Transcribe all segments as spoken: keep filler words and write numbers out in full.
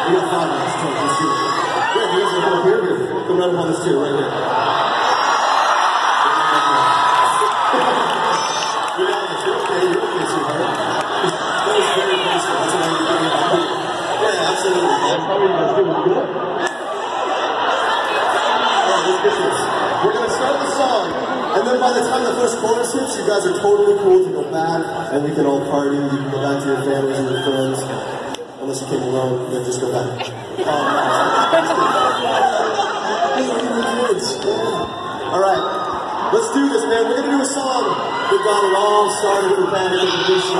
We got five minutes. So let's do it. Yeah, you guys are come up here. Here. Come right up on this too, right here. You're not in the field. Okay, you're okay, sweetheart. That was very peaceful. That's what I was thinking about you. Yeah, absolutely. Yeah, probably you guys doing good. Alright, let's get this. We're going to start the song, and then by the time the first chorus hits, you guys are totally cool to go back, and we can all party. You can go back to your families and your friends. Unless you came alone, then just go back. Um, Alright, let's do this, man. We're going to do a song that got it all started for Panic at the Disco.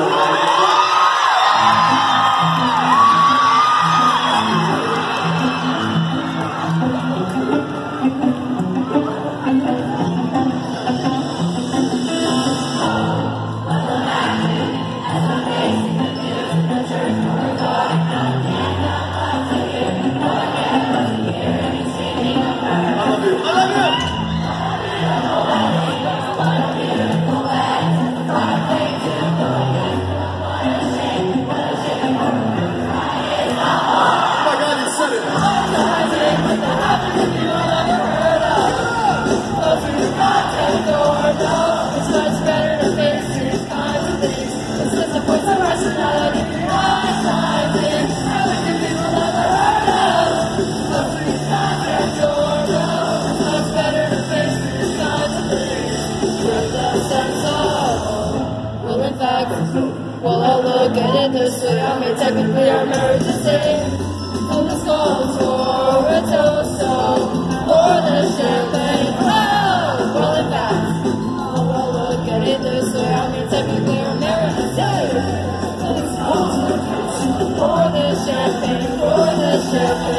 Well, I'll look at it this way. I mean, technically our marriage is safe. So this calls for a toast, so pour the champagne. Oh, roll it back. Oh, I'll look at it this way. I mean, technically our marriage is safe. So this calls for pour the champagne, pour the champagne.